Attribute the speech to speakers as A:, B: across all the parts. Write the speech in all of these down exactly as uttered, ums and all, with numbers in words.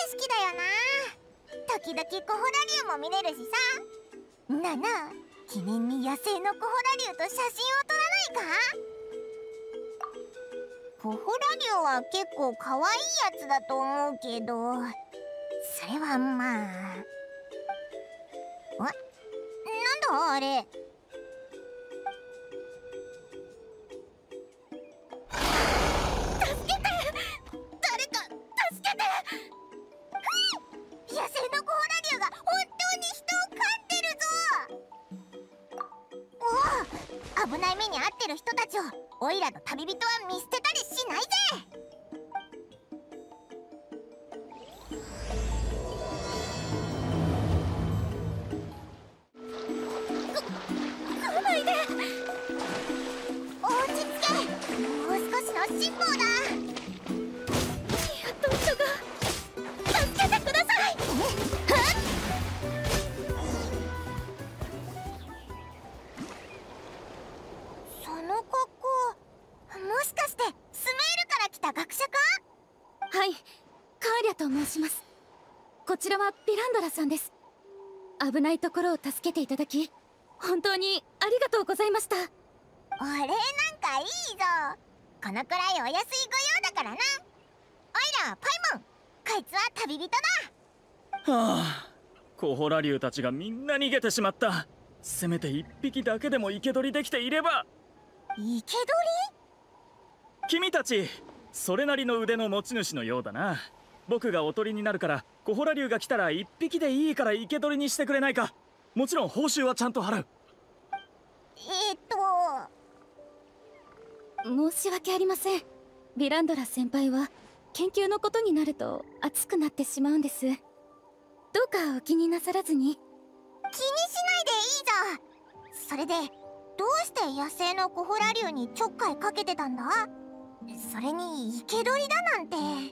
A: 色だよな。時々コホラ竜も見れるしさ。なあなあ、記念に野生のコホラ竜と写真を撮らないか？コホラ竜は結構可愛いやつだと思うけど、それはまあ。あ、なんだあれ。助けて！誰か助けて！野生のコホラ竜が本当に人を噛んでるぞ！おお、危ない目に遭ってる人たちをオイラと旅人は見捨てたりしないぜ！来ないで！落ち着け！もう少しの辛抱だ！やっと人が助けてください！その格好、もしかしてスメールから来た学者か？
B: はい、カーリャと申します。こちらはヴィランドラさんです。危ないところを助けていただき本当にありがとうございました。
A: お礼なんかいいぞ。このくらいお安いご用だからな。おいらパイモン、こいつは旅人だ。
C: はあ、コホラ竜たちがみんな逃げてしまった。せめて一匹だけでも生け捕りできていれば。
A: 生け捕り？
C: 君たちそれなりの腕の持ち主のようだな。僕がおとりになるからコホラ竜が来たら一匹でいいから生け捕りにしてくれないか。もちろん報酬はちゃんと払う。
A: えー、っと
B: 申し訳ありません。ヴィランドラ先輩は研究のことになると熱くなってしまうんです。どうかお気になさらずに。
A: 気にしないでいいぞ。それでどうして野生のコホラ竜にちょっかいかけてたんだ？それに生け捕りだなんて。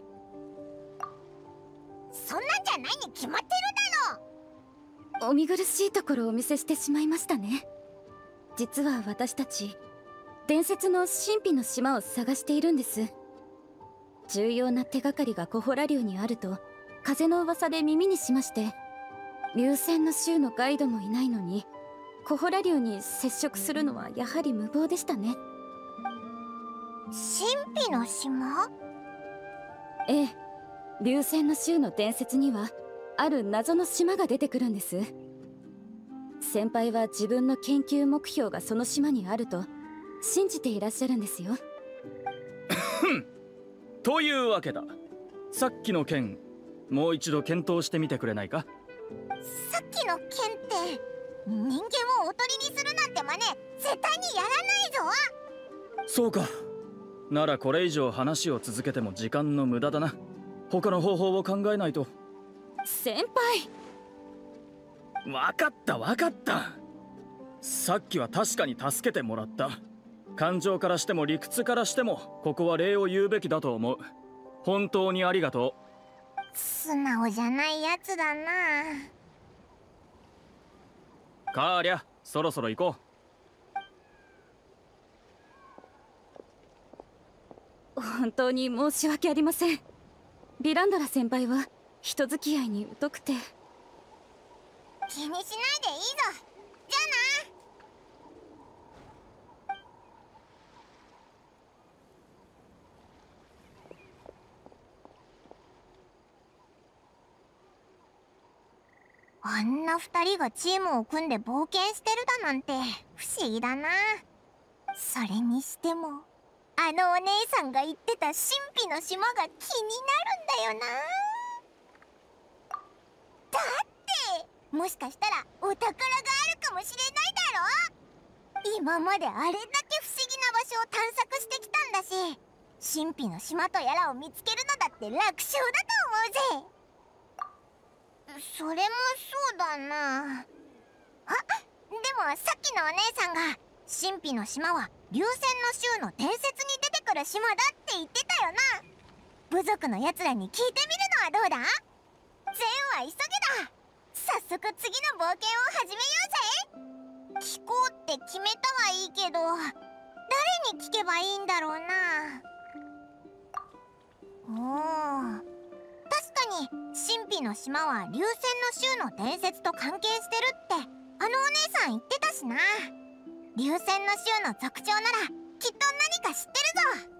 A: そんなんじゃないに決まってるだろ。
B: お見苦しいところをお見せしてしまいましたね。実は私たち伝説の神秘の島を探しているんです。重要な手がかりがコホラ竜にあると風の噂で耳にしまして、流線の州のガイドもいないのにコホラ竜に接触するのはやはり無謀でしたね。
A: 神秘の島？
B: ええ、流線の州の伝説にはある謎の島が出てくるんです。先輩は自分の研究目標がその島にあると信じていらっしゃるんですよ。
C: というわけだ。さっきの件もう一度検討してみてくれないか？
A: さっきの件って人間をおとりにするなんて真似絶対にやらないぞ。
C: そうか。ならこれ以上話を続けても時間の無駄だな。他の方法を考えないと。
B: 先輩。
C: わかったわかった。さっきは確かに助けてもらった。感情からしても理屈からしてもここは礼を言うべきだと思う。本当にありがとう。
A: 素直じゃないやつだな。
C: カーリャ、そろそろ行こ
B: う。本当に申し訳ありません。ヴィランドラ先輩は人付き合いに疎くて。
A: 気にしないでいいぞ。じゃあな。あんな二人がチームを組んで冒険してるだなんて不思議だな。それにしてもあのお姉さんが言ってた神秘の島が気になるんだよな。だってもしかしたらお宝があるかもしれないだろ。今まであれだけ不思議な場所を探索してきたんだし、神秘の島とやらを見つけるのだって楽勝だと思うぜ。それもそうだな。あ、でもさっきのお姉さんが神秘の島は流線の州の伝説に出てくる島だって言ってたよな。部族のやつらに聞いてみるのはどうだ？善は急げだ。早速次の冒険を始めようぜ。聞こうって決めたはいいけど誰に聞けばいいんだろうな。おお、確かに神秘の島は流線の衆の伝説と関係してるってあのお姉さん言ってたしな。流線の衆の族長ならきっと何か知ってるぞ。